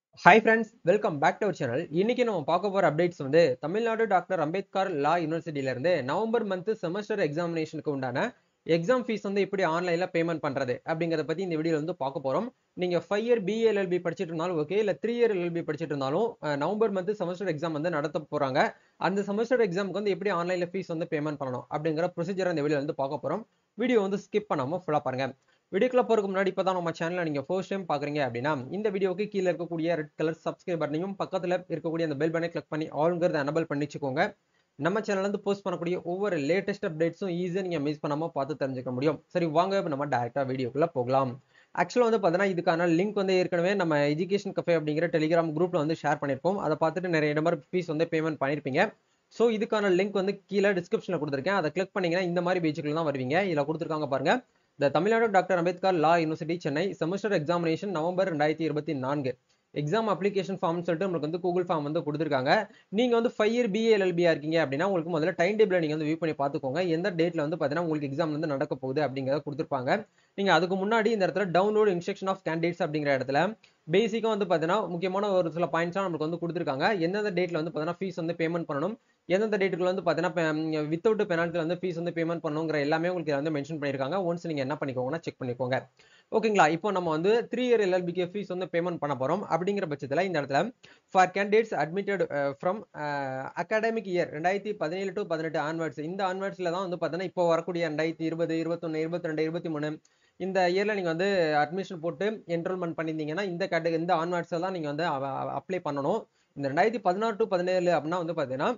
Hi friends, welcome back to our channel. இன்னைக்கு நம்ம பார்க்க போற அப்டேட்ஸ் வந்து தமிழ்நாடு டாக்டர் அம்பேத்கர் லா யூனிவர்சிட்டில இருந்து நவம்பர் மந்த் செமஸ்டர் எக்ஸாமினேஷனுக்கு உண்டான எக்ஸாம் ஃபீஸ் வந்து எப்படி ஆன்லைன்ல பேமெண்ட் பண்றது அப்படிங்கறத பத்தி இந்த வீடியோல வந்து பார்க்க போறோம். நீங்க 5 இயர் BLLB படிச்சிட்டு இருந்தாலும் ஓகே, இல்ல 3 இயர் LLB படிச்சிட்டு இருந்தாலும் நவம்பர் மந்த் செமஸ்டர் எக்ஸாம் வந்து நடத்த போறாங்க. அந்த செமஸ்டர் எக்ஸாமுக்கு வந்து எப்படி ஆன்லைன்ல ஃபீஸ் வந்து பேமெண்ட் பண்ணணும் அப்படிங்கிற ப்ரொசீஜர் இந்த வீடியோல வந்து பார்க்க போறோம். வீடியோ வந்து ஸ்கிப் பண்ணாம ஃபுல்லா பாருங்க. வீடியோக்குள்ள போறதுக்கு முன்னாடி இப்பதான் நம்ம சேனலை நீங்க ஃபர்ஸ்ட் டைம் பாக்குறீங்க அப்படின்னா இந்த வீடியோக்கு கீழே இருக்கக்கூடிய ரெட் கலர் சப்ஸ்கிரைப் பட்டனையும் பக்கத்துல இருக்கக்கூடிய அந்த பெல் பட்டனை கிளிக் பண்ணி ஆல்ங்கிறத எனபிள் பண்ணிச்சுக்கோங்க. நம்ம சேனல்ல இருந்து போஸ்ட் பண்ணக்கூடிய ஒவ்வொரு லேட்டஸ்ட் அப்டேட்ஸும் ஈஸியா நீங்க மிஸ் பண்ணாம பார்த்து தெரிஞ்சுக்க முடியும். சரி வாங்க இப்ப நம்ம டைரக்டா வீடியோக்குள்ள போகலாம். ஆக்சுவலா வந்து பாத்தீங்கன்னா இதுக்கான லிங்க் வந்து ஏற்கனவே நம்ம எஜுகேஷன் கஃபே அப்படிங்கிற டெலிகிராம் குரூப்ல வந்து ஷேர் பண்ணிருக்கோம். அதை பார்த்துட்டு நிறைய நம்பர் ஃபீஸ் வந்து பேமெண்ட் பண்ணிருப்பீங்க. ஸோ இதுக்கான லிங்க் வந்து கீழே டிஸ்கிரிப்ஷன்ல கொடுத்துருக்கேன். அதை கிளிக் பண்ணீங்கன்னா இந்த மாதிரி பேஜுக்குள்ள தான் வருவீங்க. இதுல கொடுத்துருக்காங்க பாருங்க. The Tamil Nadu Dr. Ambedkar Law University Chennai semester examination November 2024 exam application form சொல்லிட்டு உங்களுக்கு வந்து கூகுள் ஃபார்ம் வந்து கொடுத்துருக்காங்க. நீங்க வந்து 5 இயர் BLLB இருக்கீங்க அப்படின்னா உங்களுக்கு முதல்ல டைம் டேபிள் நீங்க வந்து வியூ பண்ணி பார்த்துக்கோங்க. எந்த டேட்ல வந்து பாத்தீங்கன்னா உங்களுக்கு எக்ஸாம் வந்து நடக்க போகுது அப்படிங்கறத கொடுத்துருப்பாங்க. நீங்க அதுக்கு முன்னாடி இந்த இடத்துல டவுன்லோட் இன்ஸ்ட்ரக்ஷன் ஆஃப் கேண்டிடேட்ஸ் அப்படிங்கிற இடத்துல பேசிக்கா வந்து பாத்தீங்கன்னா முக்கியமான ஒரு சில பாயிண்ட்ஸ் நமக்கு வந்து கொடுத்துருக்காங்க. எந்தெந்த டேட்ல வந்து பாத்தீங்கன்னா ஃபீஸ் வந்து பேமெண்ட் பண்ணணும், எந்தெந்த டேட்டுக்குள்ள வந்து பாத்தீங்கன்னா வித்தவுட் பெனால்ட்டி வந்து ஃபீஸ் வந்து பேமெண்ட் பண்ணுங்கிற எல்லாமே உங்களுக்கு வந்து மென்ஷன் பண்ணிருக்காங்க. ஒன்ஸ் நீங்க என்ன பண்ணிக்கோங்கன்னா செக் பண்ணிக்கோங்க. ஓகேங்களா? இப்போ நம்ம வந்து 3 இயர் LLBக்கு ஃபீஸ் வந்து பேமெண்ட் பண்ண போறோம். அப்படிங்கிற பட்சத்துல இந்த இடத்துல for candidates admitted from academic year 2017 to 18 onwards இந்த ஆன்வர்ட்ஸ்ல தான் வந்து பாத்தீங்கன்னா இப்போ வரக்கூடிய 2020 21 22 23 இந்த இயர்ல நீங்க வந்து அட்மிஷன் போட்டு என்ரோல்மெண்ட் பண்ணியிருந்தீங்கன்னா இந்த ஆன்வர்ட்ஸ் தான் நீங்க வந்து அப்ளை பண்ணணும். இந்த 2016 to 17 அப்படின்னா வந்து பாத்தீங்கன்னா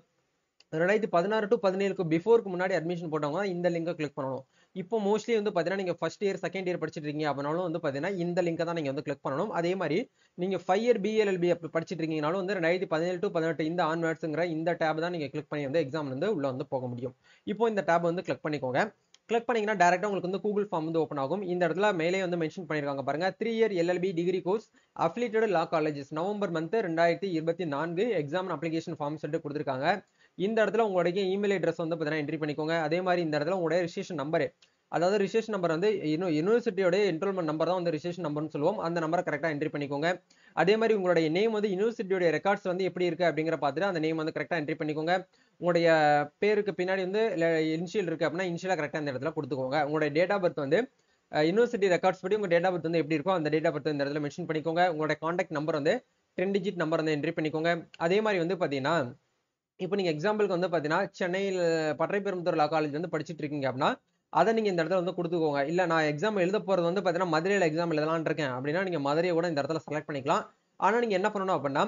2016 to 17க்கு பிஃபோருக்கு முன்னாடி அட்மிஷன் போட்டவங்க இந்த லிங்கை கிளிக் பண்ணணும். இப்போ மோஸ்ட்லி வந்து பாத்தீங்கன்னா நீங்க ஃபர்ஸ்ட் இயர் செகண்ட் இயர் படிச்சிட்டு இருக்கீங்க அப்படின்னாலும் வந்து பாத்தீங்கன்னா இந்த லிங்கை தான் நீங்க வந்து கிளிக் பண்ணணும். அதே மாதிரி நீங்க 5 இயர் BLLB படிச்சிட்டு இருக்கீங்கனாலும் வந்து 2017 to 18 இந்த ஆன்வர்ட்ஸ்ங்கிற இந்த டேப் தான் நீங்க கிளிக் பண்ணி வந்து எக்ஸாம் வந்து உள்ள வந்து போக முடியும். இப்போ இந்த டேப் வந்து கிளிக் பண்ணிக்கோங்க. கிளிக் பண்ணீங்கன்னா டைரக்டா உங்களுக்கு வந்து கூகுள் ஃபார்ம் வந்து ஓப்பன் ஆகும். இந்த இடத்துல மேலே வந்து மென்ஷன் பண்ணிருக்காங்க பாருங்க. 3 year LLB degree course affiliated law colleges November month 2024 exam application form சொல்லிட்டு கொடுத்துருக்காங்க. இந்த இடத்துல உங்களுடைய இமெயில் அட்ரஸ் வந்து பாத்தீங்கன்னா என்ட்ரி பண்ணிக்கோங்க. அதே மாதிரி இந்த இடத்துல உங்களுடைய ரிஜிஸ்ட்ரேஷன் நம்பர், அதாவது ரிஜிஸ்ட்ரேஷன் நம்பர் வந்து யூனிவர்சிட்டியோட என்ரோல்மெண்ட் நம்பர் தான் வந்து ரிஜிஸ்ட்ரேஷன் நம்பர்னு சொல்லுவோம். அந்த நம்பரை கரெக்டா என்ட்ரி பண்ணிக்கோங்க. அதே மாதிரி உங்களுடைய நேம் வந்து யூனிவர்சிட்டியோட ரெக்கார்ட்ஸ் வந்து எப்படி இருக்கு அப்படிங்கிற பார்த்துட்டு அந்த நேம் வந்து கரெக்டா என்ட்ரி பண்ணிக்கோங்க. உங்களுடைய பேருக்கு பின்னாடி வந்து இனிஷியல் இருக்கு அப்படின்னா இனிஷியலா கரெக்டா இந்த இடத்துல கொடுத்துக்கோங்க. உங்களுடைய டேட் ஆஃப் பர்த் வந்து யூனிவர்சிட்டி ரெக்கார்ட்ஸ் படி உங்க டேட் ஆஃப் பர்த் வந்து எப்படி இருக்கோ அந்த டேட் ஆஃப் பர்த் இந்த இடத்துல மென்ஷன் பண்ணிக்கோங்க. உங்களுடைய கான்டாக்ட் நம்பர் வந்து 10 டிஜிட் நம்பர் வந்து என்ட்ரி பண்ணிக்கோங்க. அதே மாதிரி வந்து பாத்தீங்கன்னா இப்போ நீங்க எக்ஸாம்பிளுக்கு வந்து பாத்தீங்கன்னா சென்னையில் பட்டறைப்பெரும்புத்தூர் லா காலேஜ் வந்து படிச்சிட்டு இருக்கீங்க அப்படின்னா அதை நீங்க இந்த இடத்துல வந்து கொடுத்துக்கோங்க. இல்ல நான் எக்ஸாம் எழுத போறது வந்து பாத்தீங்கன்னா மதுரையில எக்ஸாம் எழுதலாம்னு இருக்கேன் அப்படின்னா நீங்க மதுரையை கூட இந்த இடத்துல செலக்ட் பண்ணிக்கலாம். ஆனா நீங்க என்ன பண்ணணும் அப்படின்னா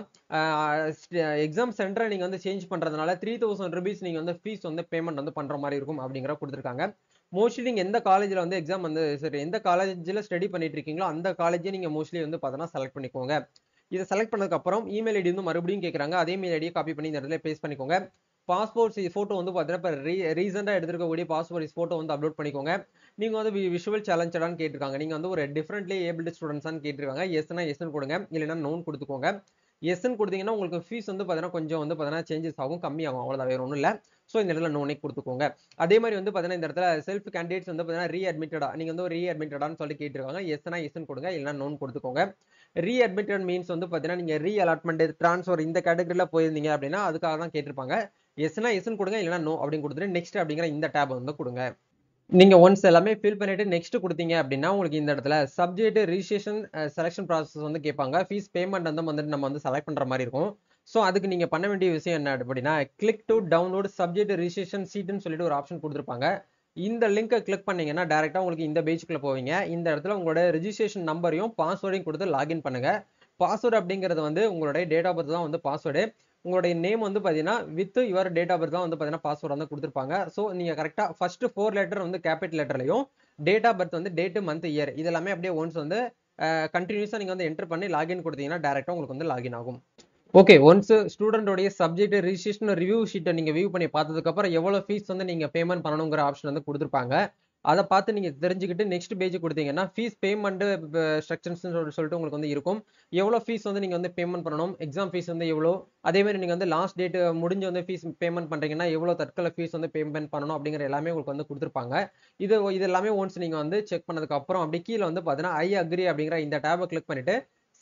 எக்ஸாம் சென்டரை நீங்க வந்து சேஞ்ச் பண்றதுனால 3000 rupees நீங்க வந்து ஃபீஸ் வந்து பேமெண்ட் வந்து பண்ற மாதிரி இருக்கும் அப்படிங்கிற கொடுத்துருக்காங்க. மோஸ்ட்லி நீங்க எந்த காலேஜ்ல வந்து எக்ஸாம் வந்து சரி எந்த காலேஜ்ல ஸ்டடி பண்ணிட்டு இருக்கீங்களோ அந்த காலேஜே நீங்க மோஸ்ட்லி வந்து பாத்தீங்கன்னா செலக்ட் பண்ணிக்கோங்க. இதை செலக்ட் பண்ணதுக்கு அப்புறம் இமெயில் ஐடி வந்து மறுபடியும் கேட்கறாங்க. அதே மெயில் ஐடியை காப்பி பண்ணி இந்த இடத்துல பேஸ்ட் பண்ணிக்கோங்க. பாஸ்போர்ட் போட்டோ வந்து பாத்தீங்கன்னா இப்போ ரீசெண்டா எடுத்திருக்கக்கூடிய பாஸ்போர்ட் போட்டோ வந்து அப்லோட் பண்ணிக்கோங்க. நீங்க வந்து விஷுவல் சேலஞ்சடான்னு கேட்டிருக்காங்க. நீங்க வந்து ஒரு டிஃபரெண்ட்லி ஏபிள்டு ஸ்டூடெண்ட்ஸான்னு கேட்டிருக்காங்க. எஸ்னா எஸ்ன்னு கொடுங்க, இல்லைன்னா நோன் கொடுத்துக்கோங்க. எஸ்ன்னு கொடுத்தீங்கன்னா உங்களுக்கு ஃபீஸ் வந்து பாத்தீங்கன்னா கொஞ்சம் வந்து பாத்தீங்கன்னா சேஞ்சஸ் ஆகும், கம்மியாகும், அவ்வளவுதான், வேற ஒன்றும் இல்லை. ஸோ இந்த இடத்துல நோனே கொடுத்துக்கோங்க. அதே மாதிரி வந்து பாத்தீங்கன்னா இந்த இடத்துல செல்ஃப் கேண்டிடேட்ஸ் வந்து பாத்தீங்கன்னா ரீஅட்மிட்டடா நீங்க வந்து ரீஅட்மிட்டடான்னு சொல்லி கேட்டிருக்காங்க. எஸ்னா எஸ்ன்னு கொடுங்க, இல்லைன்னா நோன் கொடுத்துக்கோங்க. ரீஅட்மிட்டட் மீன்ஸ் வந்து பாத்தீங்கன்னா நீங்க ரீ அலாட்மெண்ட் டிரான்ஸ்ஃபர் இந்த கேட்டகரியில போயிருந்தீங்க அப்படின்னா அதுக்காக தான் கேட்டிருப்பாங்க. எஸ்னா எஸ்ன்னு கொடுங்க, இல்லைன்னா நோ அப்படின்னு கொடுத்துட்டு நெக்ஸ்ட் அப்படிங்கிற இந்த டேப் வந்து கொடுங்க. நீங்க ஒன்ஸ் எல்லாமே ஃபில் பண்ணிட்டு நெக்ஸ்ட் கொடுத்தீங்க அப்படின்னா உங்களுக்கு இந்த இடத்துல சப்ஜெக்ட் ரிஜிஸ்ட்ரேஷன் செலக்ஷன் ப்ராசஸ் வந்து கேட்பாங்க. ஃபீஸ் பேமெண்ட் வந்து நம்ம வந்து செலக்ட் பண்ற மாதிரி இருக்கும். ஸோ அதுக்கு நீங்க பண்ண வேண்டிய விஷயம் என்ன அப்படின்னா click to download subject registration சீட்னு சொல்லிட்டு ஒரு ஆப்ஷன் கொடுத்துருப்பாங்க. இந்த லிங்கை கிளிக் பண்ணீங்கன்னா டைரக்டா உங்களுக்கு இந்த பேஜ்க்குள்ள போவீங்க. இந்த இடத்துல உங்களோட ரிஜிஸ்ட்ரேஷன் நம்பரையும் பாஸ்வேர்டையும் கொடுத்து லாகின் பண்ணுங்க. பாஸ்வேர்டு அப்படிங்கிறது வந்து உங்களுடைய டேட் ஆஃப் பர்த் தான் வந்து பாஸ்வேர்டு. உங்களுடைய நேம் வந்து பாத்தீங்கன்னா with your date of birth தான் வந்து பாத்தீங்கன்னா பாஸ்வேர்ட் வந்து கொடுத்துருப்பாங்க. ஸோ நீங்க கரெக்டா ஃபர்ஸ்ட் 4 லெட்டர் வந்து கேபிட்டல் லெட்டர்லையும் டேட் ஆஃப் பர்த் வந்து டேட் மந்த் இயர் இதெல்லாமே அப்படியே ஒன்ஸ் வந்து கண்டினியூஸா நீங்க வந்து என்டர் பண்ணி லாகின் கொடுத்தீங்கன்னா டைரக்டா உங்களுக்கு வந்து லாகின் ஆகும். ஓகே, ஒன்ஸ் ஸ்டூடெண்டோடைய சப்ஜெக்ட் ரிஜிஸ்ட்ரேஷன் ரிவ்யூ ஷீட்டை நீங்க வியூ பண்ணி பார்த்ததுக்கு அப்புறம் எவ்வளவு ஃபீஸ் வந்து நீங்க பேமெண்ட் பண்ணணுங்கிற ஆப்ஷன் வந்து கொடுத்துருப்பாங்க. அதை பார்த்து நீங்க தெரிஞ்சுக்கிட்டு நெக்ஸ்ட் பேஜ் கொடுத்தீங்கன்னா ஃபீஸ் பேமெண்ட் ஸ்ட்ரக்சர்ஸ் சொல்லிட்டு உங்களுக்கு வந்து இருக்கும். எவ்வளவு ஃபீஸ் வந்து நீங்க வந்து பேமெண்ட் பண்ணணும், எக்ஸாம் ஃபீஸ் வந்து எவ்வளோ, அதே மாதிரி நீங்க வந்து லாஸ்ட் டேட் முடிஞ்சு வந்து ஃபீஸ் பேமெண்ட் பண்றீங்கன்னா எவ்வளவு தற்கால ஃபீஸ் வந்து பேமெண்ட் பண்ணணும் அப்படிங்கிற எல்லாமே உங்களுக்கு வந்து கொடுத்துருப்பாங்க. இது எல்லாமே ஒன்ஸ் நீங்க வந்து செக் பண்ணதுக்கு அப்புறம் அப்படி கீழே வந்து பாத்தீங்கன்னா ஐ அக்ரி அப்படிங்கிற இந்த டேபை கிளிக் பண்ணிட்டு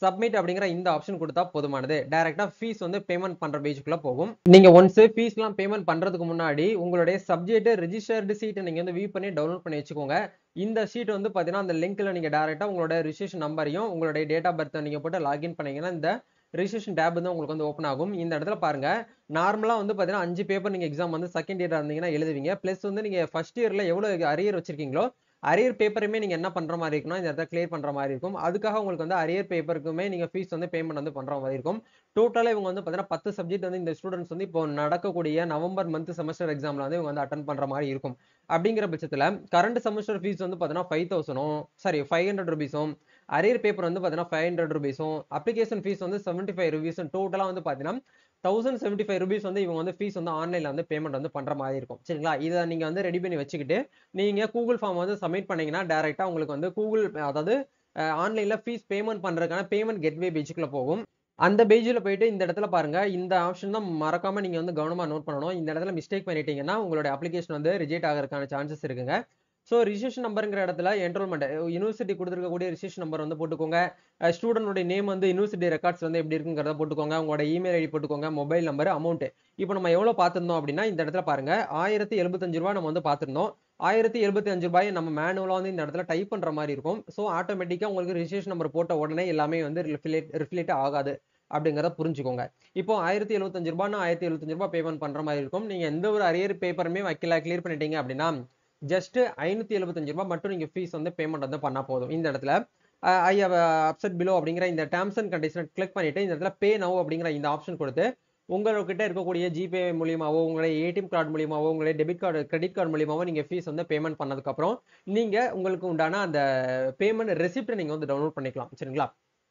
சப்மிட் அப்படிங்கிற இந்த ஆப்ஷன் கொடுத்தா போதுமானது. டைரக்டா ஃபீஸ் வந்து பேமெண்ட் பண்ற பேஜுக்குள்ள போகும். நீங்க ஒன்ஸ் ஃபீஸ்லாம் பேமெண்ட் பண்றதுக்கு முன்னாடி உங்களுடைய சப்ஜெக்ட் ரெஜிஸ்டர்டு ஷீட் நீங்க வந்து வியூ பண்ணி டவுன்லோட் பண்ணி வச்சுக்கோங்க. இந்த ஷீட் வந்து பாத்தீங்கன்னா அந்த லிங்க்ல நீங்க டைரக்டா உங்களோட ரிஜிஸ்ட்ரேஷன் நம்பரையும் உங்களுடைய டேட் ஆஃப் பர்த் நீங்க போட்டு லாகின் பண்ணீங்கன்னா இந்த ரிஜிஸ்ட்ரேஷன் டேப் வந்து உங்களுக்கு வந்து ஓப்பன் ஆகும். இந்த இடத்துல பாருங்க, நார்மலா வந்து பாத்தீங்கன்னா 5 பேப்பர் நீங்க எக்ஸாம் வந்து செகண்ட் இயரா இருந்தீங்கன்னா எழுதுவீங்க. பிளஸ் வந்து நீங்க ஃபர்ஸ்ட் இயர்ல எவ்வளவு அரியர் வச்சிருக்கீங்களோ அரியர் பேப்பருமே நீங்க என்ன பண்ற மாதிரி இருக்கும்னா இந்த இடத்துல கிளியர் பண்ற மாதிரி இருக்கும். அதுக்காக உங்களுக்கு வந்து அரியர் பேப்பருக்குமே நீங்க ஃபீஸ் வந்து பேமெண்ட் வந்து பண்ற மாதிரி இருக்கும். டோட்டலா இவங்க வந்து பாத்தீங்கன்னா 10 சப்ஜெக்ட் வந்து இந்த ஸ்டூடெண்ட்ஸ் வந்து இப்போ நடக்கக்கூடிய நவம்பர் மந்த் செமஸ்டர் எக்ஸாம்ல வந்து இவங்க வந்து அட்டென்ட் பண்ற மாதிரி இருக்கும். அப்படிங்கிற பட்சத்துல கரண்ட் செமஸ்டர் ஃபீஸ் வந்து பாத்தீங்கன்னா 5000 சாரி 500 ரூபீஸும், அரியர் பேப்பர் வந்து பாத்தீங்கன்னா 500 ரூபீஸும், அப்ளிகேஷன் ஃபீஸ் வந்து 75 ரூபீஸும், டோட்டலா வந்து பாத்தீங்கன்னா 1075 ரூபீஸ் வந்து இவங்க வந்து ஃபீஸ் வந்து ஆன்லைன்ல வந்து பேமெண்ட் வந்து பண்ற மாதிரி இருக்கும். சரிங்களா? இதை நீங்க வந்து ரெடி பண்ணி வச்சுக்கிட்டு நீங்க கூகுள் ஃபார்ம் வந்து சப்மிட் பண்ணீங்கன்னா டைரக்டா உங்களுக்கு வந்து கூகுள் அதாவது ஆன்லைன்ல ஃபீஸ் பேமெண்ட் பண்றதுக்கான பேமெண்ட் கெட்வே பேஜுக்குள்ள போகும். அந்த பேஜ்ல போயிட்டு இந்த இடத்துல பாருங்க, இந்த ஆப்ஷன் தான் மறக்காம நீங்க வந்து கவனமா நோட் பண்ணணும். இந்த இடத்துல மிஸ்டேக் பண்ணிட்டீங்கன்னா உங்களுடைய அப்ளிகேஷன் வந்து ரிஜெக்ட் ஆகிறதுக்கான சான்சஸ் இருக்குங்க. ஸோ ரிஜிஸ்ட்ரேஷன் நம்பர்ங்கிற இடத்துல என்ரோல்மெண்ட் யூனிவர்சிட்டி கொடுத்துருக்கக்கூடிய ரிஜிஸ்ட்ரேஷன் நம்பர் வந்து போட்டுக்கோங்க. ஸ்டூடெண்டோட நேம் வந்து யூனிவர்சிட்டி ரெக்கார்ட்ஸ் வந்து எப்படி இருக்குங்கிறத போட்டுக்கோங்க. உங்களோட இமெயில் ஐடி போட்டுக்கோங்க, மொபைல் நம்பர், அமௌண்ட். இப்போ நம்ம எவ்வளவு பார்த்திருந்தோம் அப்படின்னா இந்த இடத்துல பாருங்க, ரூ. 1075 நம்ம வந்து பார்த்திருந்தோம். ரூ. 1075 நம்ம மேனுவலா வந்து இந்த இடத்துல டைப் பண்ற மாதிரி இருக்கும். ஸோ ஆட்டோமேட்டிக்கா உங்களுக்கு ரிஜிஸ்ட்ரேஷன் நம்பர் போட்ட உடனே எல்லாமே வந்து ரிஃப்ளெக்ட் ஆகாது அப்படிங்கிறத புரிஞ்சுக்கோங்க. இப்போ ரூ. 1075 ரூ. 1075 பேமெண்ட் பண்ற மாதிரி இருக்கும். நீங்க எந்த ஒரு அரியர் பேப்பருமே வைக்கல, கிளியர் பண்ணிட்டீங்க அப்படின்னா ஜஸ்ட் ரூ. 575 மட்டும் நீங்க ஃபீஸ் வந்து பேமெண்ட் வந்து பண்ணா போதும். இந்த இடத்துல ஐ ஹவ் அப்செட் பிலோ அப்படிங்கிற இந்த டேர்ம்ஸ் அண்ட் கண்டிஷன் கிளிக் பண்ணிட்டு இந்த இடத்துல பே நவ் அப்படிங்கிற இந்த ஆப்ஷன் கொடுத்து உங்ககிட்ட இருக்கக்கூடிய ஜிபே மூலியமாவோ, உங்களுடைய ஏடிஎம் கார்டு மூலியமாவோ, உங்களுடைய டெபிட் கார்டு, கிரெடிட் கார்டு மூலியமாவோ நீங்க ஃபீஸ் வந்து பேமெண்ட் பண்ணதுக்கு அப்புறம் நீங்க உங்களுக்கு உண்டான அந்த பேமெண்ட் ரெசிப்ட் நீங்க வந்து டவுன்லோட் பண்ணிக்கலாம். சரிங்களா?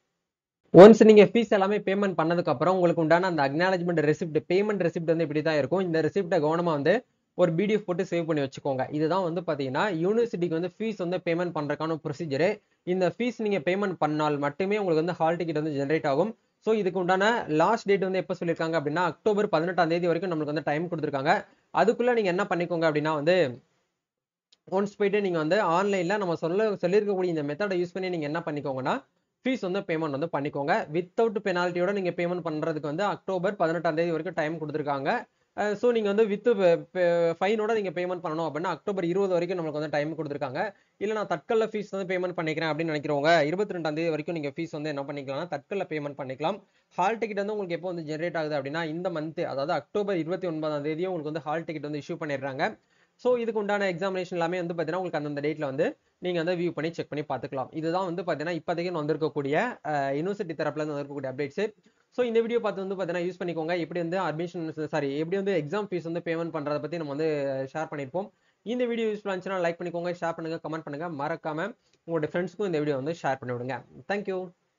ஒன்ஸ் நீங்க ஃபீஸ் எல்லாமே பேமெண்ட் பண்ணதுக்கு அப்புறம் உங்களுக்கு உண்டான அந்த அக்னாலஜ்மெண்ட் ரெசிப்ட், பேமெண்ட் ரெசிப்ட் வந்து இப்படி தான் இருக்கும். இந்த ரெசிப்ட கவனமா வந்து ஒரு பிடிஎஃப் போட்டு சேவ் பண்ணி வச்சுக்கோங்க. இதுதான் வந்து பாத்தீங்கன்னா யூனிவர்சிட்டிக்கு வந்து ஃபீஸ் வந்து பேமெண்ட் பண்றதுக்கான ப்ரொசீஜர். இந்த ஃபீஸ் நீங்க பேமெண்ட் பண்ணால் மட்டுமே உங்களுக்கு வந்து ஹால் டிக்கெட் வந்து ஜெனரேட் ஆகும். ஸோ இதுக்கு உண்டான லாஸ்ட் டேட் வந்து எப்போ சொல்லியிருக்காங்க அப்படின்னா அக்டோபர் 18ஆம் தேதி வரைக்கும் நம்மளுக்கு வந்து டைம் கொடுத்துருக்காங்க. அதுக்குள்ள நீங்க என்ன பண்ணிக்கோங்க அப்படின்னா வந்து ஒன்ஸ் போயிட்டு நீங்க வந்து ஆன்லைன்ல நம்ம சொல்லியிருக்கக்கூடிய இந்த மெத்தடை யூஸ் பண்ணி நீங்க என்ன பண்ணிக்கோங்கன்னா ஃபீஸ் வந்து பேமெண்ட் வந்து பண்ணிக்கோங்க. வித்தவுட் பெனால்ட்டியோட நீங்க பேமெண்ட் பண்றதுக்கு வந்து அக்டோபர் 18ஆம் தேதி வரைக்கும் டைம் கொடுத்துருக்காங்க. ஸோ நீங்க வந்து வித் ஃபைனோட நீங்க பேமெண்ட் பண்ணணும் அப்படின்னா அக்டோபர் 20 வரைக்கும் நம்மளுக்கு வந்து டைம் கொடுத்துருக்காங்க. இல்ல நான் தட்கல்ல ஃபீஸ் வந்து பேமெண்ட் பண்ணிக்கிறேன் அப்படின்னு நினைக்கிறவங்க 22ஆம் தேதி வரைக்கும் நீங்க ஃபீஸ் வந்து என்ன பண்ணிக்கலாம்னா தட்கல்ல பேமெண்ட் பண்ணிக்கலாம். ஹால் டிக்கெட் வந்து உங்களுக்கு எப்போ வந்து ஜென்ரேட் ஆகுது அப்படின்னா இந்த மந்த் அதாவது அக்டோபர் 29ஆம் தேதியே உங்களுக்கு வந்து ஹால் டிக்கெட் வந்து இஷ்யூ பண்ணிடுறாங்க. ஸோ இதுக்கு உண்டான எக்ஸாமினேஷன் எல்லாமே வந்து பார்த்தீங்கன்னா உங்களுக்கு அந்தந்த டேட்ல வந்து நீங்க வந்து வியூ பண்ணி செக் பண்ணி பார்த்துக்கலாம். இதுதான் வந்து பார்த்தீங்கன்னா இப்போதைக்கு வந்திருக்கக்கூடிய யூனிவர்சிட்டி தரப்புல இருந்து வந்திருக்கக்கூடிய அப்டேட்ஸ். ஸோ இந்த வீடியோ பார்த்து வந்து பார்த்தீங்கன்னா யூஸ் பண்ணிக்கோங்க. எப்படி வந்து அட்மிஷன் எப்படி வந்து எக்ஸாம் ஃபீஸ் வந்து பேமெண்ட் பண்றதை பத்தி நம்ம வந்து ஷேர் பண்ணியிருப்போம். இந்த வீடியோ யூஸ்ஃபுல்லா இருந்துச்சுன்னா லைக் பண்ணிக்கோங்க, ஷேர் பண்ணுங்க, கமெண்ட் பண்ணுங்க. மறக்காம உங்களுடைய ஃப்ரெண்ட்ஸ்க்கும் இந்த வீடியோ வந்து ஷேர் பண்ணி விடுங்க. தேங்க்யூ.